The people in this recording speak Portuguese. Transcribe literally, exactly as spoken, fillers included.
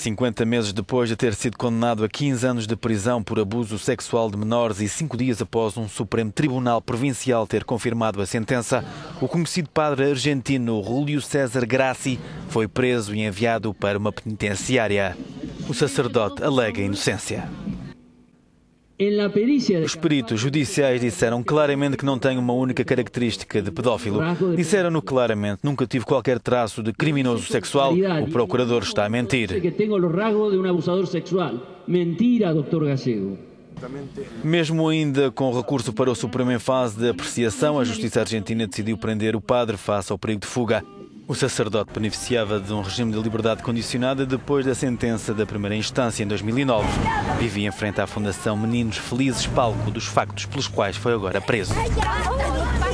cinquenta meses depois de ter sido condenado a quinze anos de prisão por abuso sexual de menores e cinco dias após um Supremo Tribunal Provincial ter confirmado a sentença, o conhecido padre argentino Júlio César Grassi foi preso e enviado para uma penitenciária. O sacerdote alega inocência. Os peritos judiciais disseram claramente que não tem uma única característica de pedófilo. Disseram-no claramente, nunca tive qualquer traço de criminoso sexual. O procurador está a mentir. Mesmo ainda com recurso para o Supremo em fase de apreciação, a Justiça Argentina decidiu prender o padre face ao perigo de fuga. O sacerdote beneficiava de um regime de liberdade condicionada depois da sentença da primeira instância em dois mil e nove. Vivia em frente à Fundação Meninos Felizes, palco dos factos pelos quais foi agora preso.